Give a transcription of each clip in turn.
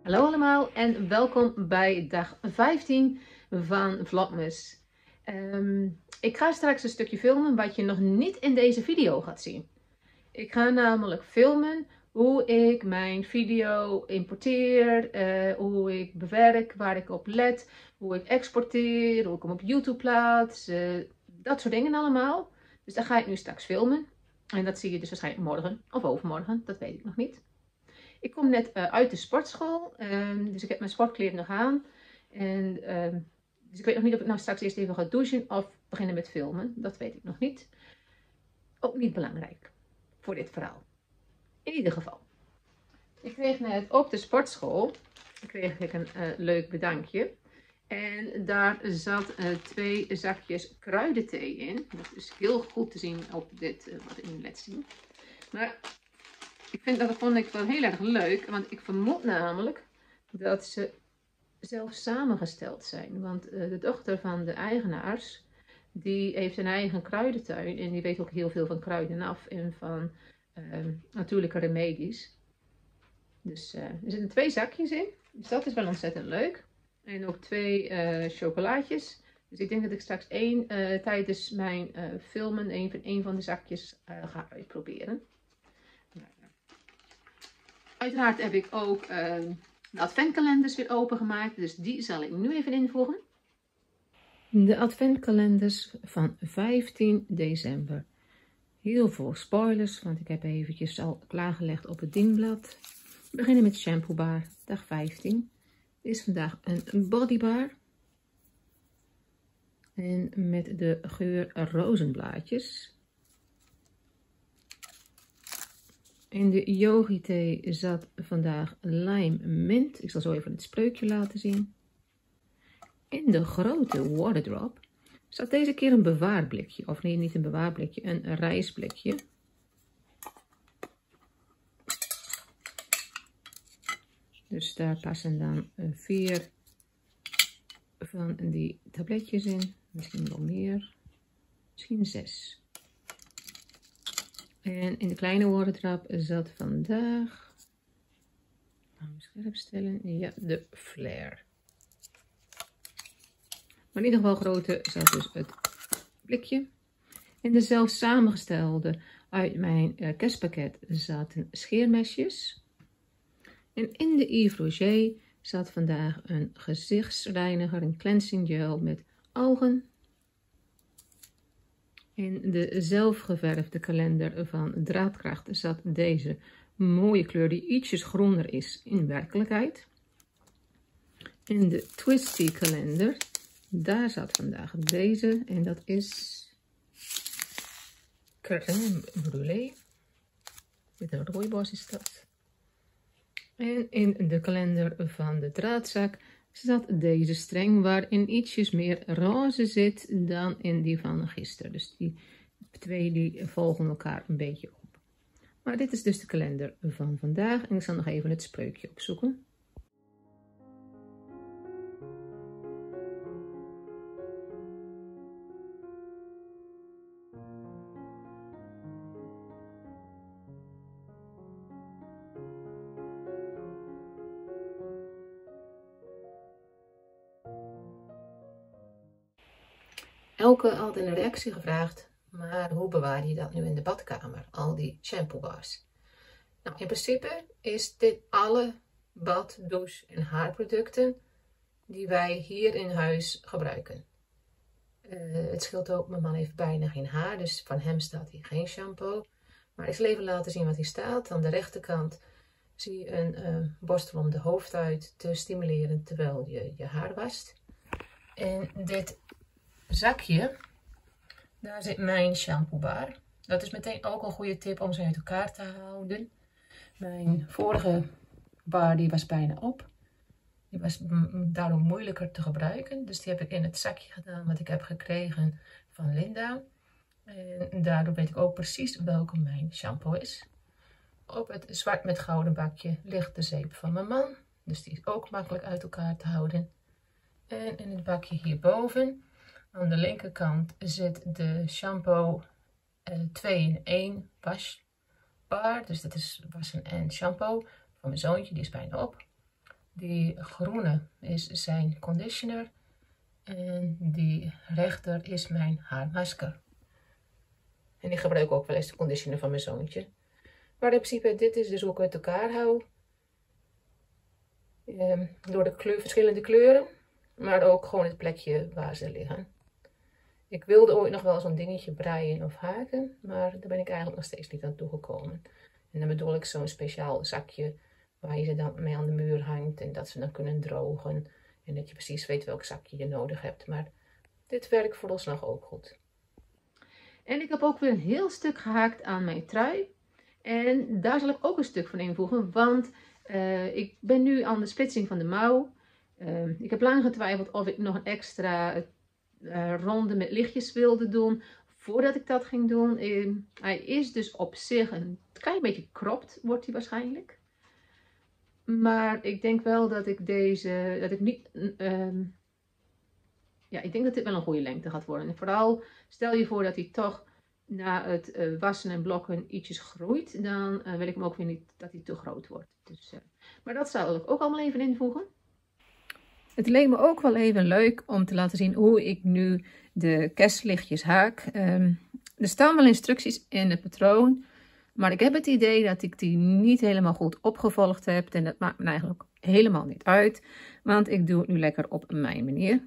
Hallo allemaal en welkom bij dag 15 van Vlogmas. Ik ga straks een stukje filmen wat je nog niet in deze video gaat zien. Ik ga namelijk filmen hoe ik mijn video importeer, hoe ik bewerk, waar ik op let, hoe ik exporteer, hoe ik hem op YouTube plaats, dat soort dingen allemaal. Dus dat ga ik nu straks filmen en dat zie je dus waarschijnlijk morgen of overmorgen, dat weet ik nog niet. Ik kom net uit de sportschool, dus ik heb mijn sportkleren nog aan. Dus ik weet nog niet of ik nou straks eerst even ga douchen of beginnen met filmen. Dat weet ik nog niet. Ook niet belangrijk voor dit verhaal. In ieder geval. Ik kreeg net op de sportschool een leuk bedankje. En daar zat 2 zakjes kruidenthee in. Dat is heel goed te zien op dit wat ik nu net zie. Maar vond ik wel heel erg leuk, want ik vermoed namelijk dat ze zelf samengesteld zijn. Want de dochter van de eigenaars, die heeft een eigen kruidentuin en die weet ook heel veel van kruiden af en van natuurlijke remedies. Dus er zitten 2 zakjes in, dus dat is wel ontzettend leuk. En ook 2 chocolaatjes. Dus ik denk dat ik straks tijdens mijn filmen een van de zakjes ga uitproberen. Uiteraard heb ik ook de adventkalenders weer opengemaakt, dus die zal ik nu even invoegen. De adventkalenders van 15 december. Heel veel spoilers, want ik heb eventjes al klaargelegd op het dienblad. We beginnen met shampoo bar, dag 15. Dit is vandaag een bodybar. En met de geur rozenblaadjes. In de yogi thee zat vandaag lime mint. Ik zal zo even het spreukje laten zien. In de grote waterdrop zat deze keer een bewaarblikje. Of nee, niet een bewaarblikje, een rijstblikje. Dus daar passen dan 4 van die tabletjes in. Misschien wel meer. Misschien 6. En in de kleine waterdrop zat vandaag, scherp stellen, ja, de Flare. Maar in ieder geval grote zat dus het blikje. In de zelf samengestelde uit mijn kerstpakket zaten scheermesjes. En in de Yves Rocher zat vandaag een gezichtsreiniger, een cleansing gel met algen. In de zelfgeverfde kalender van Draadkracht zat deze mooie kleur die ietsjes groener is in werkelijkheid. In de Twisty kalender, daar zat vandaag deze en dat is crème brûlée. Met een rooibos is dat. En in de kalender van de draadzak zat deze streng waarin ietsjes meer roze zit dan in die van gisteren. Dus die 2 die volgen elkaar een beetje op. Maar dit is dus de kalender van vandaag en ik zal nog even het spreukje opzoeken. Elke had in een reactie gevraagd, maar hoe bewaar je dat nu in de badkamer, al die shampoo bars? Nou, in principe is dit alle bad, douche en haarproducten die wij hier in huis gebruiken. Het scheelt ook, mijn man heeft bijna geen haar, dus van hem staat hier geen shampoo. Maar ik zal even laten zien wat hier staat. Aan de rechterkant zie je een borstel om de hoofd uit te stimuleren terwijl je je haar wast. En dit zakje, daar zit mijn shampoo bar. Dat is meteen ook een goede tip om ze uit elkaar te houden. Mijn vorige bar die was bijna op. Die was daarom moeilijker te gebruiken. Dus die heb ik in het zakje gedaan wat ik heb gekregen van Linda. En daardoor weet ik ook precies welke mijn shampoo is. Op het zwart met gouden bakje ligt de zeep van mijn man. Dus die is ook makkelijk uit elkaar te houden. En in het bakje hierboven, aan de linkerkant, zit de shampoo 2-in-1 wasbar. Dus dat is wassen en shampoo van mijn zoontje, die is bijna op. Die groene is zijn conditioner. En die rechter is mijn haarmasker. En ik gebruik ook wel eens de conditioner van mijn zoontje. Maar in principe, dit is dus hoe ik uit elkaar hou. Door de verschillende kleuren. Maar ook gewoon het plekje waar ze liggen. Ik wilde ooit nog wel zo'n dingetje breien of haken. Maar daar ben ik eigenlijk nog steeds niet aan toegekomen. En dan bedoel ik zo'n speciaal zakje waar je ze dan mee aan de muur hangt. En dat ze dan kunnen drogen. En dat je precies weet welk zakje je nodig hebt. Maar dit werkt vooralsnog ook goed. En ik heb ook weer een heel stuk gehaakt aan mijn trui. En daar zal ik ook een stuk van invoegen. Want ik ben nu aan de splitsing van de mouw. Ik heb lang getwijfeld of ik nog een extra ronde met lichtjes wilde doen. Voordat ik dat ging doen. Hij is dus op zich een klein beetje cropped, wordt hij waarschijnlijk. Maar ik denk wel dat ik ik denk dat dit wel een goede lengte gaat worden. En vooral stel je voor dat hij toch na het wassen en blokken ietsjes groeit. Dan wil ik hem ook weer niet dat hij te groot wordt. Dus, maar dat zal ik ook allemaal even invoegen. Het leek me ook wel even leuk om te laten zien hoe ik nu de kerstlichtjes haak. Er staan wel instructies in het patroon. Maar ik heb het idee dat ik die niet helemaal goed opgevolgd heb. En dat maakt me eigenlijk helemaal niet uit. Want ik doe het nu lekker op mijn manier.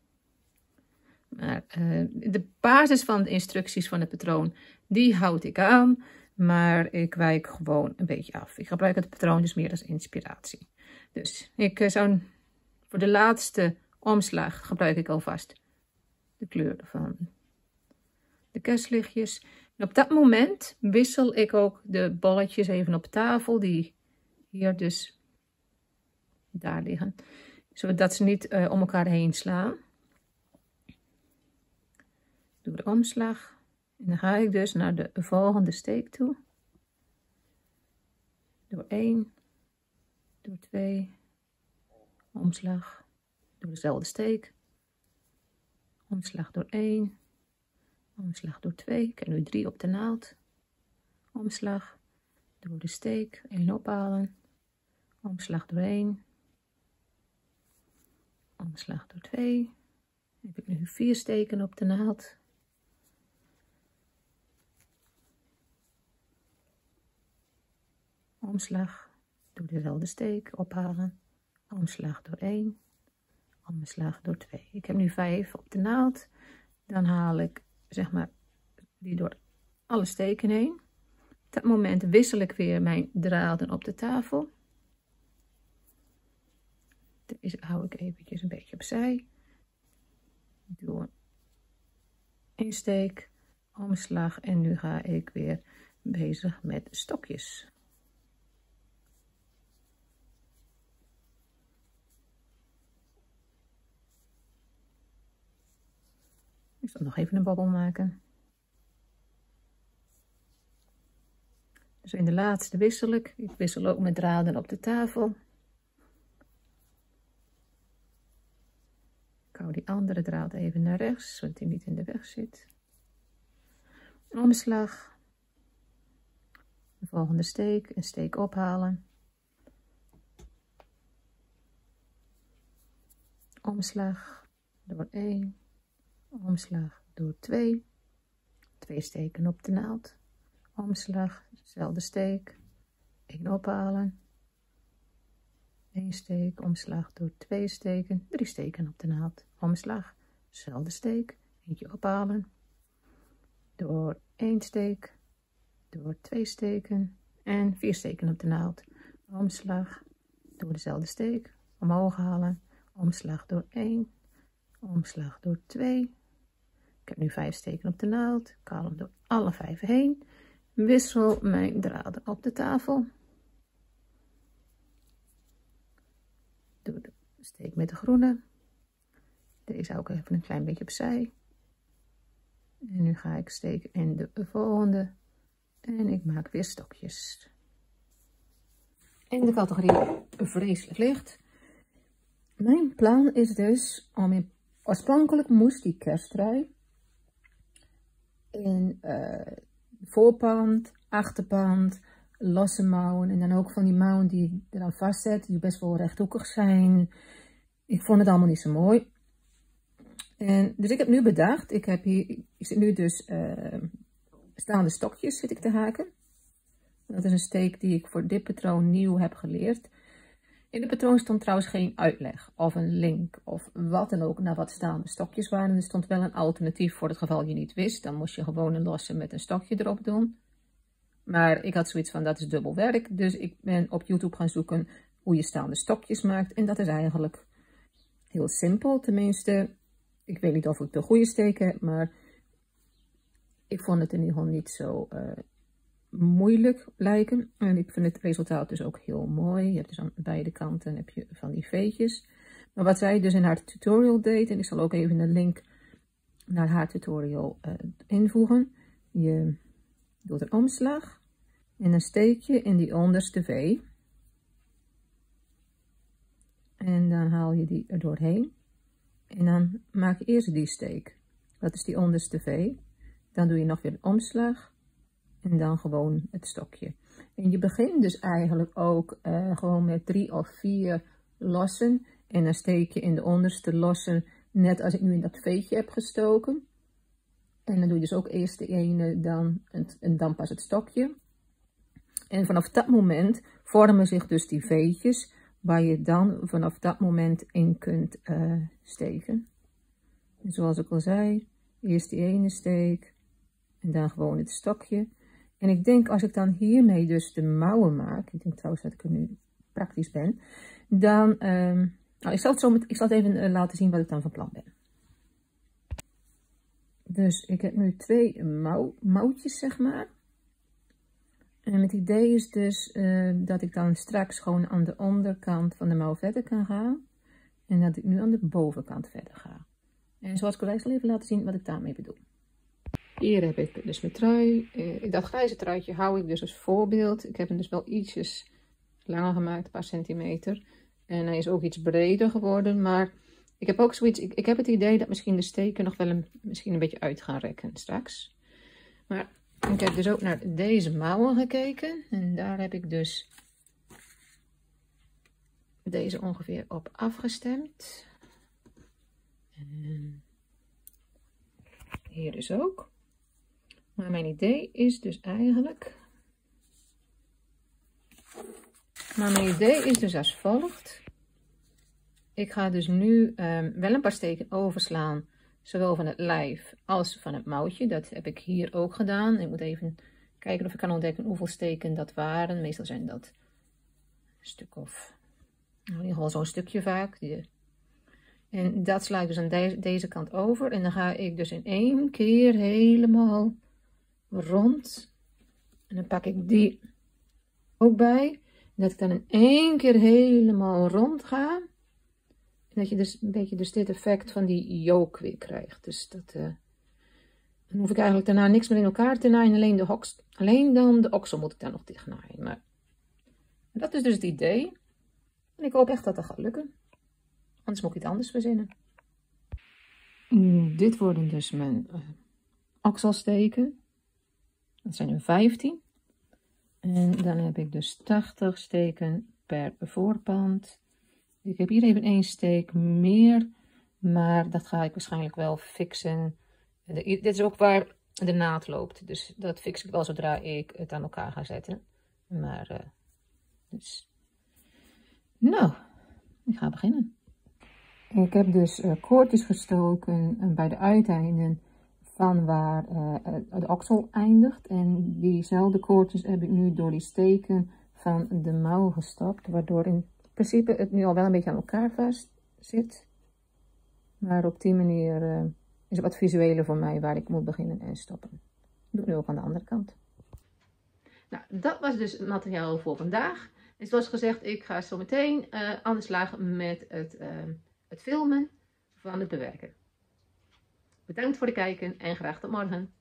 Maar de basis van de instructies van het patroon, die houd ik aan. Maar ik wijk gewoon een beetje af. Ik gebruik het patroon dus meer als inspiratie. Dus ik zou voor de laatste omslag gebruik ik alvast de kleur van de kerstlichtjes. En op dat moment wissel ik ook de bolletjes even op tafel, die hier dus daar liggen. Zodat ze niet om elkaar heen slaan. Doe de omslag. En dan ga ik dus naar de volgende steek toe. Door 1, door 2, omslag, door dezelfde steek. Omslag door 1, omslag door 2. Ik heb nu 3 op de naald. Omslag door de steek, 1 ophalen. Omslag door 1. Omslag door 2. Dan heb ik nu 4 steken op de naald. Omslag door dezelfde steek, ophalen. Omslag door 1. Omslag door 2. Ik heb nu 5 op de naald. Dan haal ik zeg maar die door alle steken heen. Op dat moment wissel ik weer mijn draden op de tafel. Deze hou ik eventjes een beetje opzij. Doe een steek, omslag en nu ga ik weer bezig met stokjes. Ik zal nog even een babbel maken. Dus in de laatste wissel ik. Ik wissel ook met draden op de tafel. Ik hou die andere draad even naar rechts, zodat hij niet in de weg zit. Omslag. De volgende steek, een steek ophalen. Omslag door 1. Omslag door 2. 2 steken op de naald. Omslag, dezelfde steek. 1 ophalen. 1 steek, omslag door 2 steken. 3 steken op de naald. Omslag, dezelfde steek. Eentje ophalen. Door 1 steek. Door 2 steken. En 4 steken op de naald. Omslag door dezelfde steek. Omhoog halen. Omslag door 1. Omslag door 2. Ik heb nu 5 steken op de naald. Ik haal hem door alle 5 heen. Wissel mijn draden op de tafel. Doe de steek met de groene. Deze hou ik even een klein beetje opzij. En nu ga ik steken in de volgende. En ik maak weer stokjes. In de categorie vreselijk licht. Mijn plan is dus om oorspronkelijk moest die kersttrui in voorpand, achterpand, losse mouwen. En dan ook van die mouwen die er dan vastzet, die best wel rechthoekig zijn. Ik vond het allemaal niet zo mooi. En dus ik heb nu bedacht, ik zit nu dus staande stokjes zit ik te haken. Dat is een steek die ik voor dit patroon nieuw heb geleerd. In het patroon stond trouwens geen uitleg of een link of wat dan ook naar wat staande stokjes waren. Er stond wel een alternatief voor het geval je niet wist. Dan moest je gewoon een losse met een stokje erop doen. Maar ik had zoiets van, dat is dubbel werk. Dus ik ben op YouTube gaan zoeken hoe je staande stokjes maakt. En dat is eigenlijk heel simpel. Tenminste, ik weet niet of ik de goede steek heb, maar ik vond het in ieder geval niet zo moeilijk lijken. En ik vind het resultaat dus ook heel mooi. Je hebt dus aan beide kanten heb je van die veetjes. Maar wat zij dus in haar tutorial deed, en ik zal ook even een link naar haar tutorial invoegen. Je doet een omslag en dan steek je in die onderste V. En dan haal je die er doorheen. En dan maak je eerst die steek. Dat is die onderste V. Dan doe je nog weer een omslag. En dan gewoon het stokje. En je begint dus eigenlijk ook gewoon met 3 of 4 lossen. En dan steek je in de onderste lossen, net als ik nu in dat veetje heb gestoken. En dan doe je dus ook eerst de ene, en dan pas het stokje. En vanaf dat moment vormen zich dus die veetjes, waar je dan vanaf dat moment in kunt steken. En zoals ik al zei, eerst die ene steek en dan gewoon het stokje. En ik denk als ik dan hiermee dus de mouwen maak, ik denk trouwens dat ik er nu praktisch ben, dan, ik zal het even laten zien wat ik dan van plan ben. Dus ik heb nu 2 mouwtjes, zeg maar. En het idee is dus dat ik dan straks gewoon aan de onderkant van de mouw verder kan gaan. En dat ik nu aan de bovenkant verder ga. En zoals ik al zal even laten zien wat ik daarmee bedoel. Hier heb ik dus mijn trui. Dat grijze truitje hou ik dus als voorbeeld. Ik heb hem dus wel ietsjes langer gemaakt, een paar centimeter. En hij is ook iets breder geworden. Maar ik heb ook zoiets, ik heb het idee dat misschien de steken nog wel misschien een beetje uit gaan rekken straks. Maar ik heb dus ook naar deze mouwen gekeken. En daar heb ik dus deze ongeveer op afgestemd. En hier dus ook. Maar mijn idee is dus eigenlijk... als volgt. Ik ga dus nu wel een paar steken overslaan. Zowel van het lijf als van het mouwtje. Dat heb ik hier ook gedaan. Ik moet even kijken of ik kan ontdekken hoeveel steken dat waren. Meestal zijn dat een stuk of... in ieder geval zo'n stukje vaak. En dat sla ik dus aan deze kant over. En dan ga ik dus in 1 keer helemaal rond. En dan pak ik die ook bij. Dat ik dan in 1 keer helemaal rond ga. En dat je dus een beetje dus dit effect van die yoke weer krijgt. Dus dat, dan hoef ik eigenlijk daarna niks meer in elkaar te naaien. Alleen dan de oksel moet ik daar nog dicht naaien. Maar dat is dus het idee. En ik hoop echt dat dat gaat lukken. Anders moet ik iets anders verzinnen. Dit worden dus mijn okselsteken. Dat zijn er 15. En dan heb ik dus 80 steken per voorpand. Ik heb hier even 1 steek meer, maar dat ga ik waarschijnlijk wel fixen. Dit is ook waar de naad loopt, dus dat fix ik wel zodra ik het aan elkaar ga zetten. Maar, dus... Nou, ik ga beginnen. Ik heb dus koordjes gestoken bij de uiteinden van waar de oksel eindigt. En diezelfde koordjes heb ik nu door die steken van de mouw gestopt, waardoor in principe het nu al wel een beetje aan elkaar vast zit. Maar op die manier is het wat visueler voor mij waar ik moet beginnen en stoppen. Dat doe ik nu ook aan de andere kant. Nou, dat was dus het materiaal voor vandaag. En zoals gezegd, ik ga zo meteen aan de slag met het filmen van het bewerken. Bedankt voor het kijken en graag tot morgen.